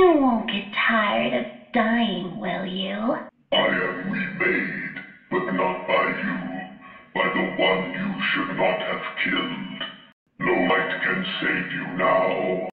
You won't get tired of dying, will you? I am remade, but not by you. By the one you should not have killed. No light can save you now.